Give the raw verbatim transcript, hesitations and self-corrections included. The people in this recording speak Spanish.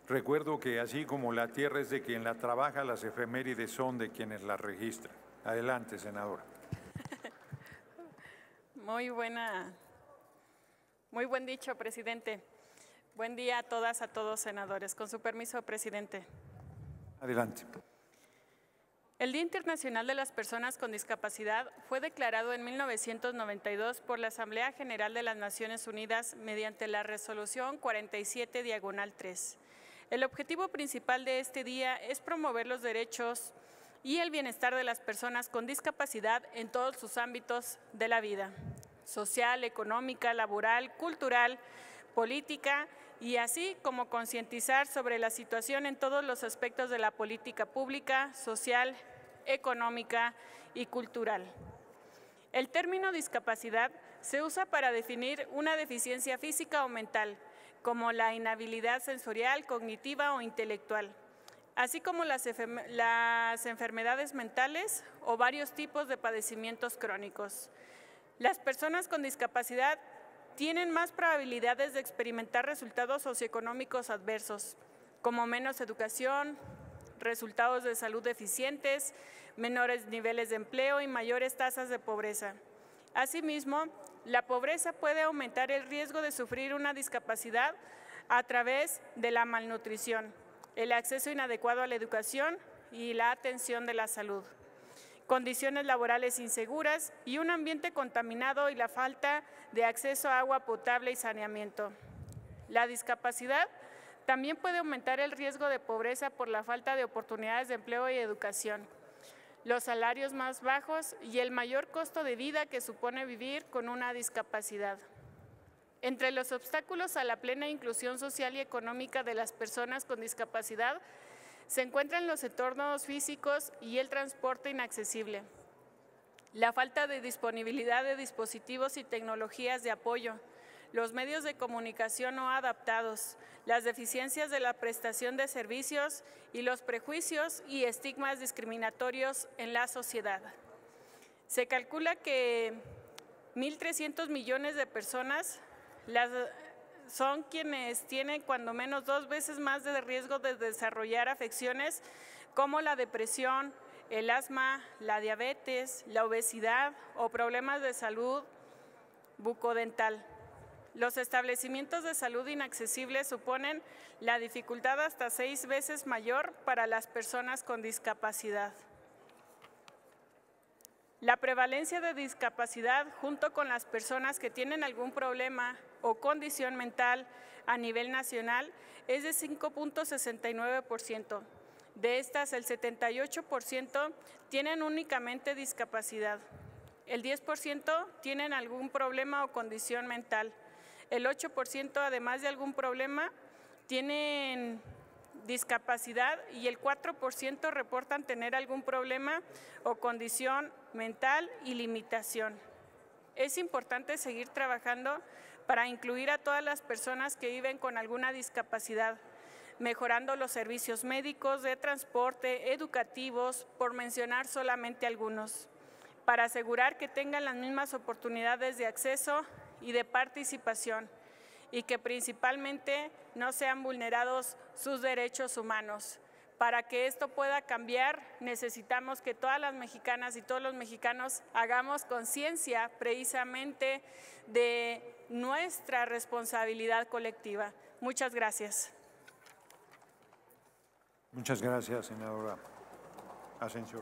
Recuerdo que así como la tierra es de quien la trabaja, las efemérides son de quienes la registran. Adelante, senadora. Muy buena, muy buen dicho, presidente. Buen día a todas, a todos, senadores. Con su permiso, presidente. Adelante. El Día Internacional de las Personas con Discapacidad fue declarado en mil novecientos noventa y dos por la Asamblea General de las Naciones Unidas mediante la Resolución cuarenta y siete diagonal tres. El objetivo principal de este día es promover los derechos y el bienestar de las personas con discapacidad en todos sus ámbitos de la vida, social, económica, laboral, cultural, política, y así como concientizar sobre la situación en todos los aspectos de la política pública, social, económica y cultural. El término discapacidad se usa para definir una deficiencia física o mental, como la inhabilidad sensorial, cognitiva o intelectual, así como las, las enfermedades mentales o varios tipos de padecimientos crónicos. Las personas con discapacidad tienen más probabilidades de experimentar resultados socioeconómicos adversos, como menos educación, resultados de salud deficientes, menores niveles de empleo y mayores tasas de pobreza. Asimismo, la pobreza puede aumentar el riesgo de sufrir una discapacidad a través de la malnutrición, el acceso inadecuado a la educación y la atención de la salud, condiciones laborales inseguras y un ambiente contaminado y la falta de acceso a agua potable y saneamiento. La discapacidad también puede aumentar el riesgo de pobreza por la falta de oportunidades de empleo y educación, los salarios más bajos y el mayor costo de vida que supone vivir con una discapacidad. Entre los obstáculos a la plena inclusión social y económica de las personas con discapacidad se encuentran los entornos físicos y el transporte inaccesible, la falta de disponibilidad de dispositivos y tecnologías de apoyo, los medios de comunicación no adaptados, las deficiencias de la prestación de servicios y los prejuicios y estigmas discriminatorios en la sociedad. Se calcula que mil trescientos millones de personas las son quienes tienen cuando menos dos veces más de riesgo de desarrollar afecciones como la depresión, el asma, la diabetes, la obesidad o problemas de salud bucodental. Los establecimientos de salud inaccesibles suponen la dificultad hasta seis veces mayor para las personas con discapacidad. La prevalencia de discapacidad junto con las personas que tienen algún problema o condición mental a nivel nacional es de cinco punto sesenta y nueve por ciento. De estas, el setenta y ocho por ciento tienen únicamente discapacidad. El diez por ciento tienen algún problema o condición mental. El ocho por ciento, además de algún problema, tienen discapacidad y el cuatro por ciento reportan tener algún problema o condición mental y limitación. Es importante seguir trabajando para incluir a todas las personas que viven con alguna discapacidad, mejorando los servicios médicos, de transporte, educativos, por mencionar solamente algunos, para asegurar que tengan las mismas oportunidades de acceso y de participación, y que principalmente no sean vulnerados sus derechos humanos. Para que esto pueda cambiar, necesitamos que todas las mexicanas y todos los mexicanos hagamos conciencia precisamente de nuestra responsabilidad colectiva. Muchas gracias. Muchas gracias, senadora Asensio.